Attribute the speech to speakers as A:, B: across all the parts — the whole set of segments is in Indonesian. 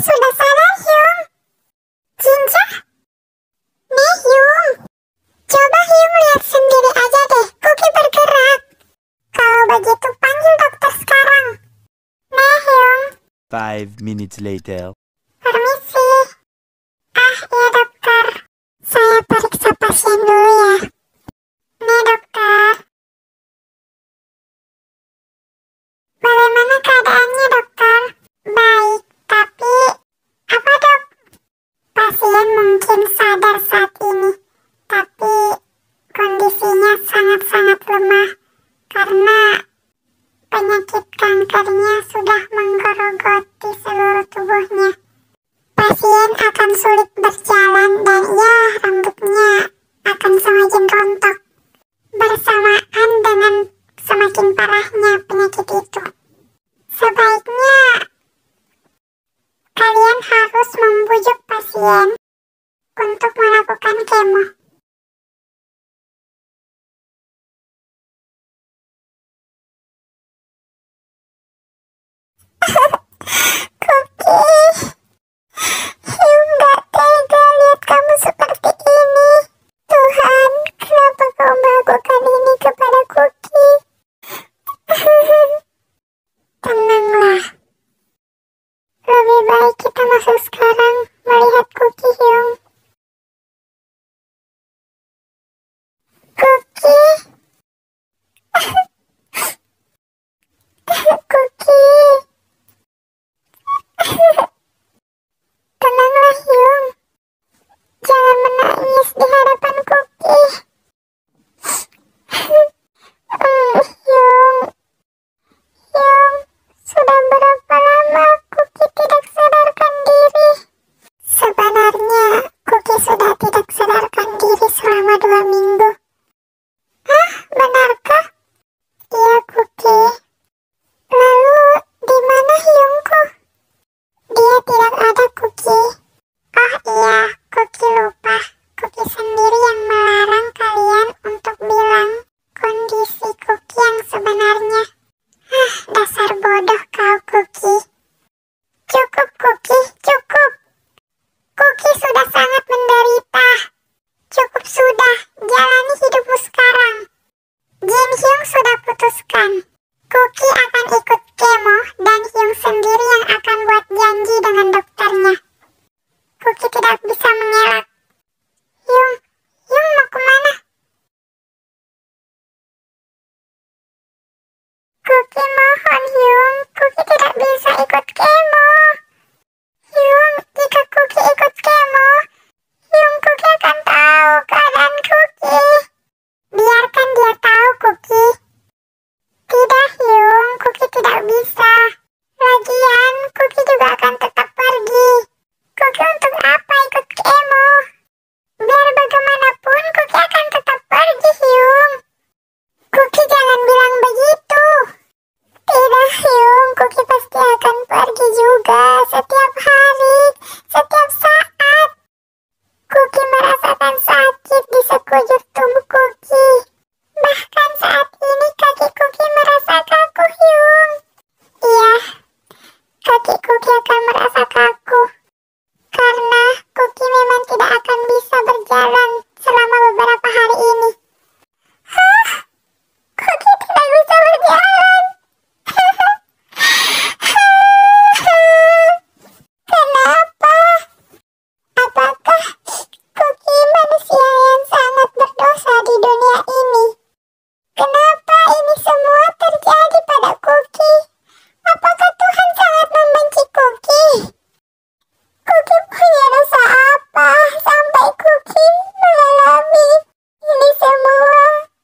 A: sudah sadar, Hyung. Jinja? Nih, Hyung. Coba Hyung lihat sendiri aja deh, Kuki bergerak. Kalau begitu panggil dokter sekarang. Nih, Hyung.
B: 5 minutes later.
A: Permisi. Iya dokter. Saya periksa pasien dulu ya. Nih dokter. Bagaimana keadaannya dokter? Baik, tapi apa dok? Pasien mungkin sadar saat ini, tapi kondisinya sangat-sangat lemah karena penyakit kankernya sudah menggerogoti seluruh tubuhnya. Pasien akan sulit berjalan dan ya rambutnya akan semakin rontok bersamaan dengan semakin parahnya penyakit itu. Sebaiknya kalian harus membujuk pasien untuk melakukan kemo. Kuki, Hyung gak tega lihat kamu seperti ini. Tuhan, kenapa kau melakukan ini kepada Kuki? Tenanglah. Lebih baik kita masuk sekarang melihat Kuki, Hyung. Kuki. Kuki. Tenanglah, Hyung. Jangan menangis di hadapan Kuki. Hyung, sudah berapa lama Kuki tidak sadarkan diri? Sebenarnya Kuki sudah tidak sadarkan diri selama 2 minggu. Hah, benarkah? Iya Kuki. Lalu di mana Hyungku? Dia tidak ada Kuki. Oh iya, Kuki lupa. Kuki sendiri yang melarang kalian untuk bilang kondisi Kuki yang sebenarnya. Dasar bodoh kau, Kuki. Cukup, Kuki, cukup. Kuki sudah sangat menderita. Cukup sudah, jalani hidupmu sekarang. Jin Hyung sudah putuskan. Kuki akan ikut kemo dan Hyung sendiri yang akan buat janji dengan dokternya. Kuki tidak bisa mengelak. Hyung mau kemana? Kuki mohon Hyung, Kuki tidak bisa ikut kemo. Hyung, jika Kuki ikut kemo, Kuki akan tahu keadaan Kuki. Biarkan dia tahu, Kuki. Tidak Hyung, Kuki tidak bisa. Lagian, Kuki juga akan tetap pergi. Kuki untuk apa ikut kemo? Biar bagaimanapun Kuki akan tetap pergi, Hyung. Kuki jangan bilang begitu. Tidak Hyung, Kuki pasti akan pergi juga setiap hari, setiap saat. Kuki merasakan sakit di sekujur tubuh Kuki. Bahkan saat ini kaki Kuki merasa kaku, Hyung. Iya, kaki Kuki akan merasa kaku. Karena Kuki memang tidak akan bisa berjalan selama beberapa hari ini. Hah? Kuki tidak bisa berjalan? Kenapa? Apakah Kuki manusia yang sangat berdosa di dunia ini? Kenapa ini semua terjadi pada Kuki? Apakah Tuhan sangat membenci Kuki? Kuki punya dosa apa sampai Kuki mengalami ini semua?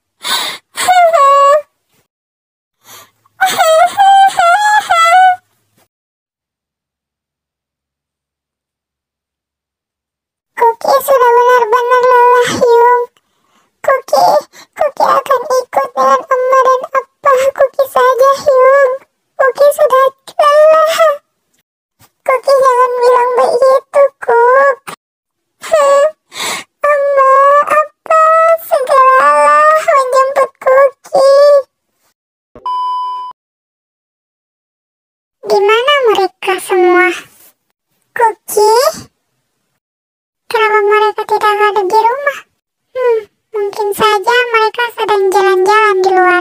A: Kuki sudah benar-benar lelah, Hyung. Kuki akan ikut dengan Oma dan Apa Kuki saja, Hyung. Kuki sudah lelah. Kuki jangan bilang begitu, Kuk. Oma, Apa, segeralah menjemput Kuki. Di mana mereka semua? jalan-jalan di luar.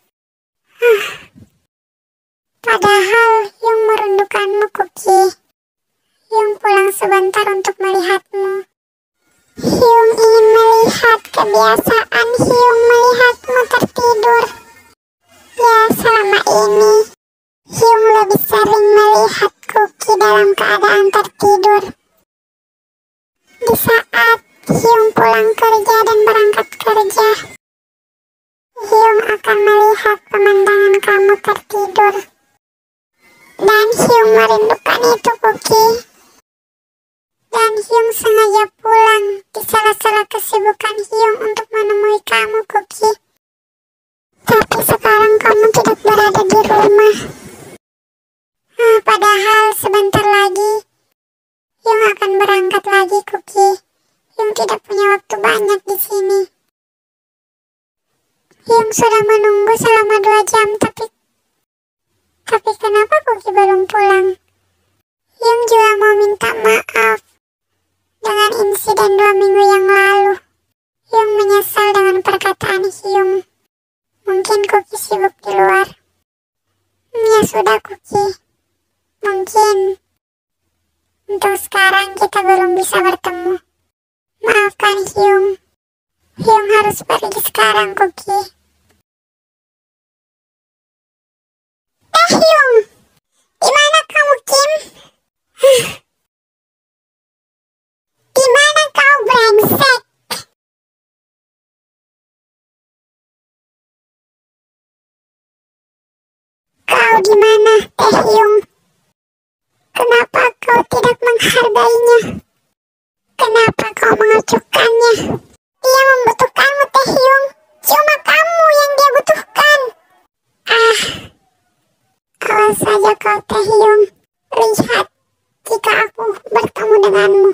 A: Padahal Hyung merindukanmu, Kuki. Hyung pulang sebentar untuk melihatmu. Hyung ingin melihat kebiasaan Hyung melihatmu tertidur. Ya, selama ini Hyung lebih sering melihat Kuki dalam keadaan tertidur. Di saat Hyung pulang kerja dan berangkat kerja, Hyung akan melihat pemandangan kamu tertidur. Dan Hyung merindukan itu, Kuki. Dan Hyung sengaja pulang di sela-sela kesibukan Hyung untuk menemui kamu, Kuki. Tapi sekarang kamu tidak berada di rumah. Padahal sebentar lagi Hyung akan berangkat lagi, Kuki. Hyung tidak punya waktu banyak di sini. Hyung sudah menunggu selama 2 jam, tapi kenapa Kuki belum pulang? Hyung juga mau minta maaf dengan insiden 2 minggu yang lalu. Hyung menyesal dengan perkataan Hyung. Mungkin Kuki sibuk di luar. Ya sudah, Kuki. Mungkin untuk sekarang kita belum bisa bertemu. Maafkan Hyung. Hyung harus pergi sekarang, Kuki. Hyung, di mana kamu, Kim? Di mana kau, brengsek? Kau di mana, Taehyung? Kenapa kau tidak menghargainya? Kenapa kau mengacukannya? Dia membutuhkanmu, Taehyung. Cuma kamu yang dia butuhkan. Awas saja kau, Taehyung. Lihat jika aku bertemu denganmu.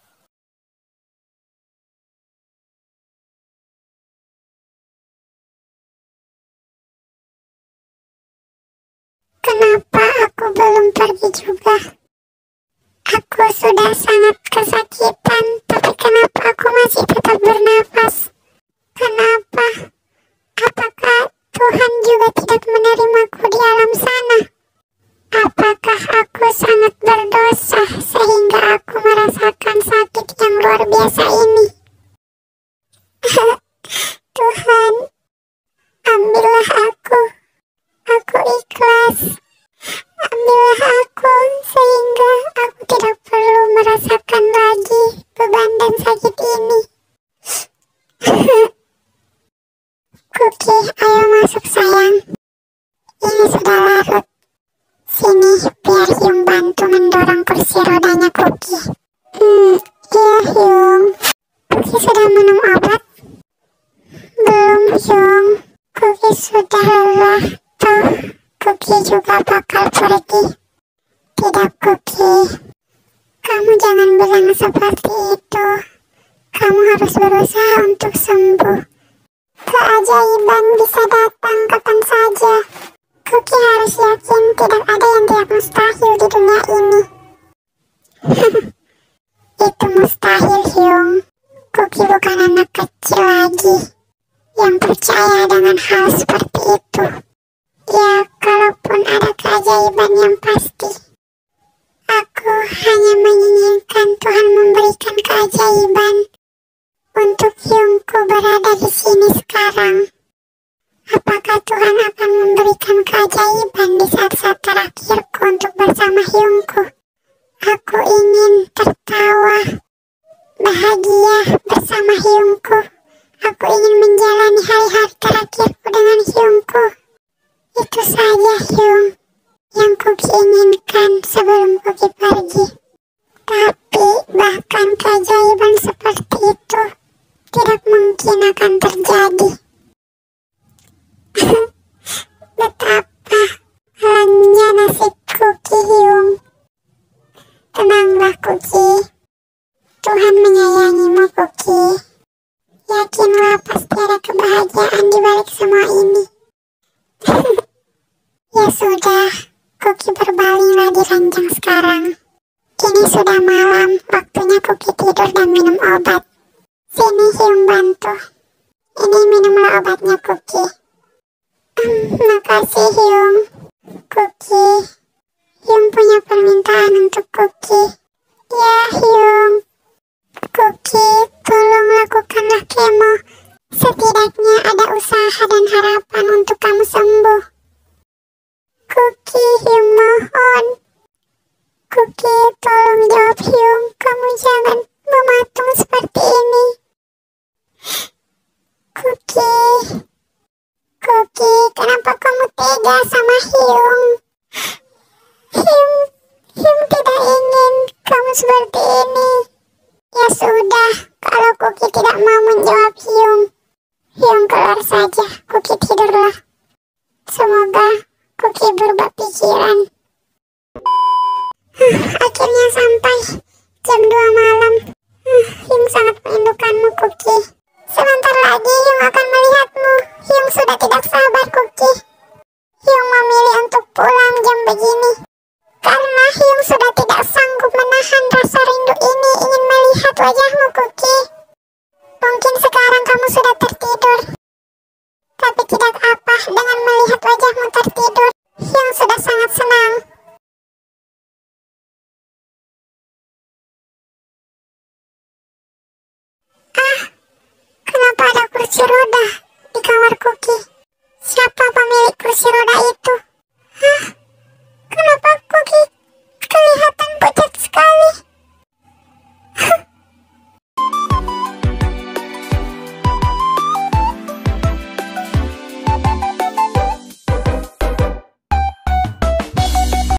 A: Kenapa aku belum pergi juga? Aku sudah sangat kesakitan, tapi kenapa aku masih tetap bernafas? Kenapa? Apakah Tuhan juga tidak menerimaku di alam sana? Apakah aku sangat berdosa sehingga aku merasakan sakit yang luar biasa ini? Tuhan, ambillah aku. Aku ikhlas. Ambillah aku sehingga aku tidak perlu merasakan lagi beban dan sakit ini. Kuki, ayo masuk sayang. Ini sudah larut. Sini, biar Hyung bantu mendorong kursi rodanya Kuki. Iya Hyung. Kuki sudah minum obat? Belum Hyung. Kuki sudah lelah. Tuh, Kuki juga bakal pergi. Tidak Kuki. Kamu jangan bilang seperti itu. Kamu harus berusaha untuk sembuh. Keajaiban bisa datang kapan saja. Kuki harus yakin tidak ada yang tidak mustahil di dunia ini. Itu mustahil, Hyung. Kuki bukan anak kecil lagi yang percaya dengan hal seperti itu. Ya, kalaupun ada keajaiban yang pasti, aku hanya menginginkan Tuhan memberikan keajaiban untuk Hyungku berada di sini sekarang. Apakah Tuhan akan memberikan keajaiban di saat-saat terakhirku untuk bersama Hyungku? Aku ingin tertawa, bahagia bersama Hyungku. Aku ingin menjalani hari-hari terakhirku dengan Hyungku. Itu saja Hyung yang Kuki inginkan sebelum Kuki pergi. Tapi bahkan keajaiban seperti itu tidak mungkin akan terjadi. Betapa halangnya nasib Kuki, Hyung. Tenanglah Kuki. Tuhan menyayangimu Kuki. Yakinlah pasti ada kebahagiaan di balik semua ini. Ya sudah, Kuki berbalinglah di ranjang sekarang. Kini sudah malam, waktunya Kuki tidur dan minum obat. Sini Hyung bantu. Ini minumlah obatnya, Kuki. Makasih, Hyung. Kuki, Hyung punya permintaan untuk Kuki. Ya, Hyung. Kuki, tolong lakukanlah kemo. Setidaknya ada usaha dan harapan untuk kamu sembuh. Kuki, Hyung mohon. Kuki, tolong jawab Hyung. Kamu jangan mematung seperti ini. Kuki, Kuki, kenapa kamu tega sama Hyung? Hyung tidak ingin kamu seperti ini. Ya sudah, kalau Kuki tidak mau menjawab Hyung keluar saja. Kuki tidurlah. Semoga Kuki berubah pikiran. Akhirnya sampai jam 2 malam. Hyung sangat merindukanmu, Kuki. Sebentar lagi Hyung akan melihatmu. Hyung sudah tidak sabar, Kuki. Hyung memilih untuk pulang jam begini karena Hyung sudah tidak sanggup menahan rasa rindu ini ingin melihat wajahmu, Kuki. Mungkin sekarang kamu sudah tertidur, tapi tidak apa dengan melihat wajahmu tertidur. Hyung sudah sangat senang. Kenapa ada kursi roda di kamar Kuki? Siapa pemilik kursi roda itu?